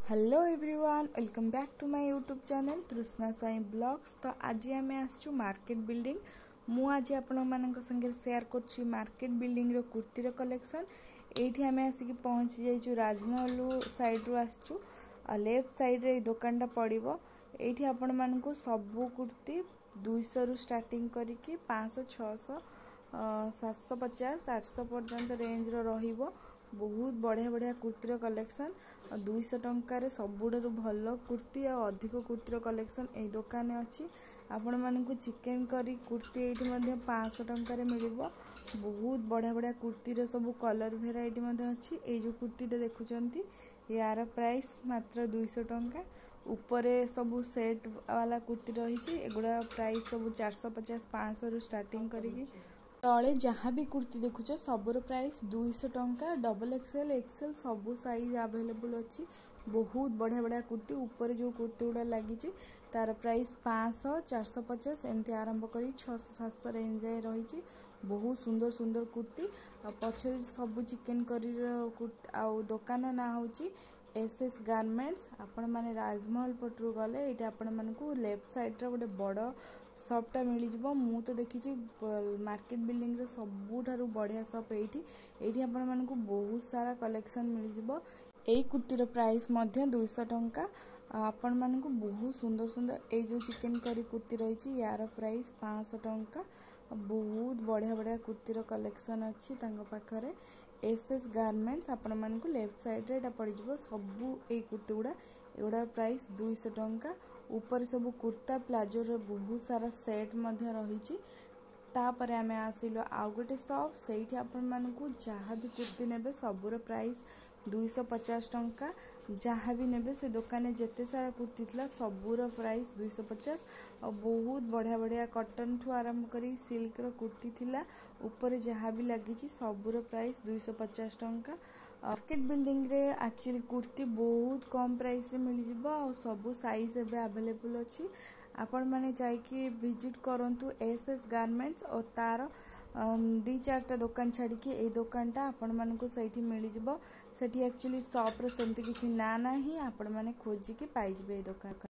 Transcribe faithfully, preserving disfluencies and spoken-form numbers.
Hello everyone, welcome back to my YouTube channel Trishna Sai blogs. तो आज आम आसचु मार्केट बिल्डिंग। मु आज आपण मानक संगे शेयर करछि मार्केट बिल्डिंग रो कुर्ती रो कलेक्शन। एठी आम आसिक पहुंची जाइछु राजमहल साइड रो आसचु। लेफ्ट साइड रे दुकान टा पड़िबो। एठी आपण मानक सबु कुर्ती दो सौ रु स्टार्टिंग करिकि पाँच सौ छह सौ सात सौ पचास आठ सौ पर्यंत रेंज रो रहिबो। बहुत बढ़िया बढ़िया कुर्ती कलेक्शन दो सौ टंकार सबुठारु भल कुर्ती और अधिक कुर्ती कलेक्शन ए दुकान अच्छी। आपण मानक चिकेन करी कुर्ती ये पाँच सौ टंकार मिलिबो। बहुत बढ़िया बढ़िया कुर्ती सब कलर भेराइटी अच्छी। ये जो कुर्ती देखुंत यार प्राइस मात्र दो सौ टंका। ऊपर सब सेट वाला कुर्ती रही एगुड़ा प्राइस सब चार सौ पचास पाँच सौ रु स्टार्टिंग करी तले जहाँ भी कुर्ती देखुच सबुर प्राइस दो सौ टंका। डबल एक्सएल एक्सएल सबू साइज अवेलेबल अच्छी। बहुत बढ़िया बढ़िया कुर्ती ऊपर जो कुर्ती गुड़ा लगी तार प्राइस पाँच सौ चार सौ पचास एमती आरंभ कर छः सौ सात सौ रेंज जाए रही। बहुत सुंदर सुंदर कुर्ती पछे सब चिकेन करी कुर्ती आउ दुकान ना हूँ एस एस गारमेंट्स। आपण माने राजमहल पटरू गले ये आपण मानक लेफ्ट साइड रे गोटे बड़ शॉपटा मिल जाव। मु तो देखी मार्केट बिल्डिंग रे सबुठारु बढ़िया शॉप एठी। एठी आपण मानक बहुत सारा कलेक्शन मिल जाव। एई कुर्तीर प्राइस मध्य दो सौ टंका। आपण मानक बहुत सुंदर सुंदर ए जो चिकेन करी कुर्ती रही यार प्राइस पाँच सौ टंका। बहुत बढ़िया बढ़िया कुर्तीर कलेक्शन अच्छी पाखरे एस एस गारमेंट्स। आपण मानक लेफ्ट साइड रे पड़ जाव सबू ए कुर्ती गुड़ा एगुड़ा प्राइस दो सौ टंका। ऊपर सब कुर्ता प्लाजो रे बहुत सारा सेट मध्य रही। तापर आम आसिलु आउ गोटे शॉप से आपण मानक जहाँ भी कुर्ती नेबे सबूर प्राइस दो सौ पचास टंका। जहाँ भी नेबे से दुकान जिते सारा कुर्ती थिला सबूर प्राइस दो सौ पचास। और बहुत बढ़िया बढ़िया कॉटन ठू आरंभ करी सिल्क रो कुर्ती थिला ऊपर जहाँ भी लगी सबूर प्राइस दो सौ पचास टंका। मार्केट बिल्डिंग रे एक्चुअली कुर्ती बहुत कम प्राइस रे मिल जिवो और सबू साइज एबे अवेलेबल अच्छी। आपण माने जाइकी विजिट करंतु एस एस गारमेंट्स और तार दी चार्टा दुकान छाड़ी कि ए दुकानटा आपण मानक सैठी मिल जिवो। सेठी एक्चुअली शॉप रो सेमती किछि ना नाही। आपण माने खोजी कि पाई जिवे ए दुकान।